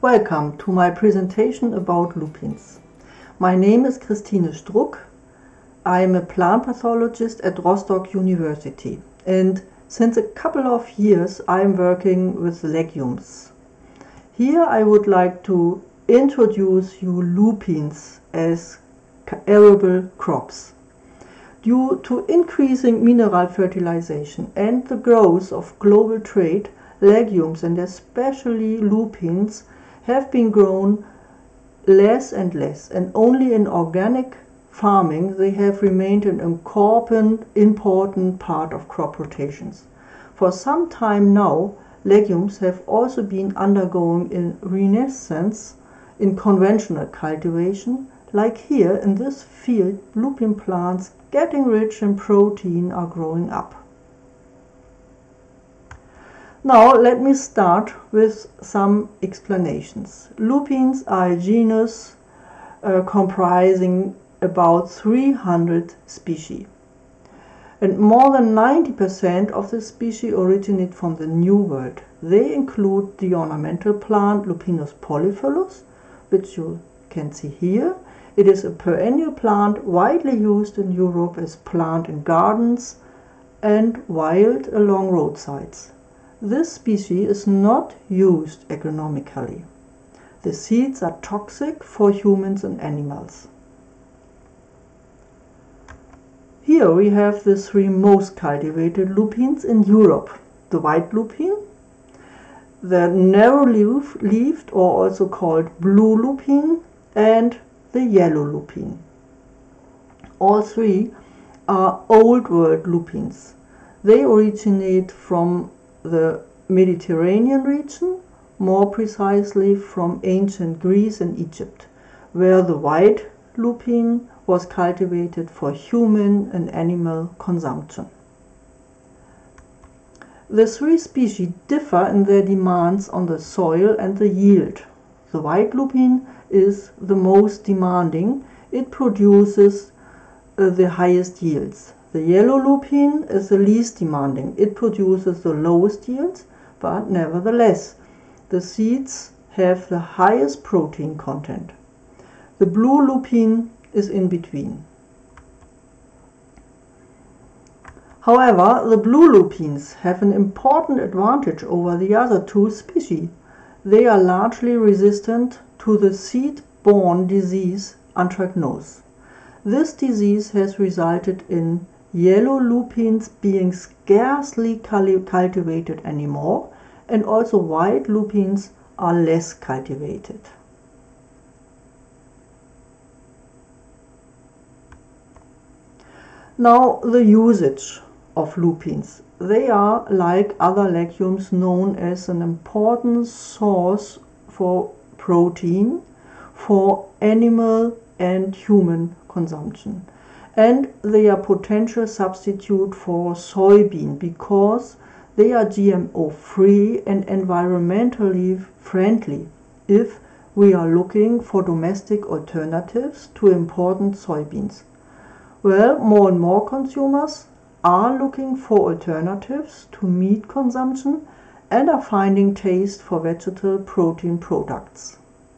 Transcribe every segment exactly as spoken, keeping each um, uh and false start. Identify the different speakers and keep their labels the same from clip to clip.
Speaker 1: Welcome to my presentation about lupins. My name is Christine Struck. I am a plant pathologist at Rostock University, and since a couple of years I am working with legumes. Here I would like to introduce you lupins as arable crops. Due to increasing mineral fertilization and the growth of global trade, legumes and especially lupins have been grown less and less, and only in organic farming they have remained an important, important part of crop rotations. For some time now, legumes have also been undergoing a renaissance in conventional cultivation, like here in this field lupin plants getting rich in protein are growing up. Now let me start with some explanations. Lupins are a genus uh, comprising about three hundred species. And more than ninety percent of the species originate from the New World. They include the ornamental plant Lupinus polyphyllus, which you can see here. It is a perennial plant widely used in Europe as plant in gardens and wild along roadsides. This species is not used agronomically. The seeds are toxic for humans and animals. Here we have the three most cultivated lupins in Europe: the white lupin, the narrow-leaved or also called blue lupin, and the yellow lupin. All three are Old World lupins. They originate from the Mediterranean region, more precisely from ancient Greece and Egypt, where the white lupin was cultivated for human and animal consumption. The three species differ in their demands on the soil and the yield. The white lupin is the most demanding. It produces uh, the highest yields. The yellow lupin is the least demanding. It produces the lowest yields, but nevertheless, the seeds have the highest protein content. The blue lupin is in between. However, the blue lupins have an important advantage over the other two species. They are largely resistant to the seed-borne disease anthracnose. This disease has resulted in yellow lupins being scarcely cultivated anymore, and also white lupins are less cultivated. Now the usage of lupins. They are, like other legumes, known as an important source for protein for animal and human consumption. And they are potential substitute for soybean because they are G M O free and environmentally friendly if we are looking for domestic alternatives to important soybeans. Well, more and more consumers are looking for alternatives to meat consumption and are finding taste for vegetable protein products.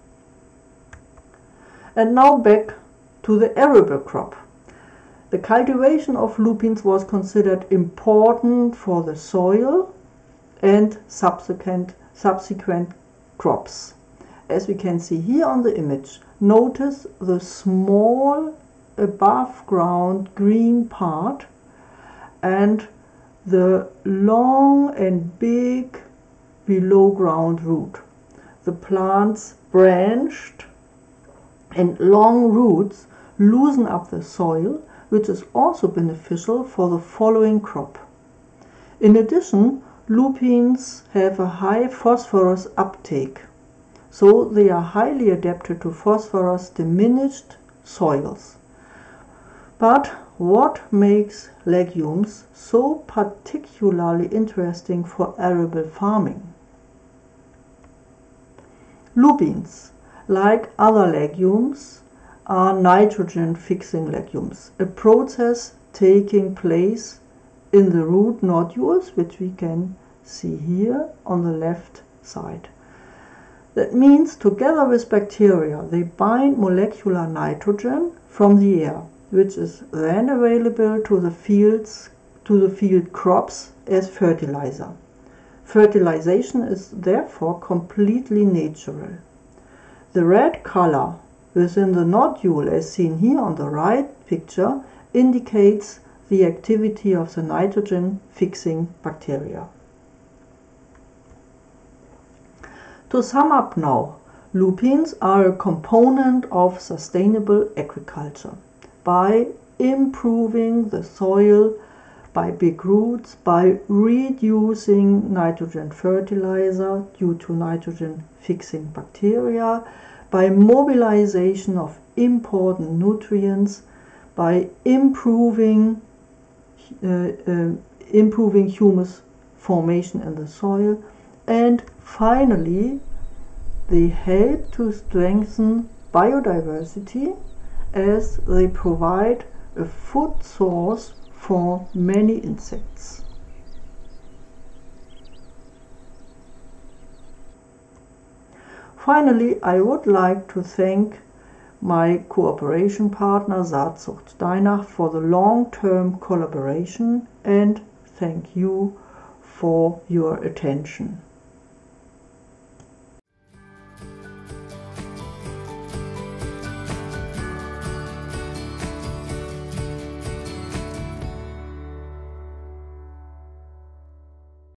Speaker 1: And now back to the arable crop. The cultivation of lupins was considered important for the soil and subsequent, subsequent crops. As we can see here on the image, notice the small above ground green part and the long and big below ground root. The plant's branched and long roots loosen up the soil, which is also beneficial for the following crop. In addition, lupins have a high phosphorus uptake, so they are highly adapted to phosphorus diminished soils. But what makes legumes so particularly interesting for arable farming? Lupins, like other legumes, are nitrogen-fixing legumes, a process taking place in the root nodules, which we can see here on the left side. That means together with bacteria they bind molecular nitrogen from the air, which is then available to the fields, to the field crops as fertilizer. Fertilization is therefore completely natural. The red color within the nodule, as seen here on the right picture, indicates the activity of the nitrogen-fixing bacteria. To sum up now, lupins are a component of sustainable agriculture. By improving the soil, by big roots, by reducing nitrogen fertilizer due to nitrogen-fixing bacteria, by mobilization of important nutrients, by improving, uh, uh, improving humus formation in the soil, and finally, they help to strengthen biodiversity as they provide a food source for many insects. Finally, I would like to thank my cooperation partner Saatzucht Steinach for the long-term collaboration, and thank you for your attention.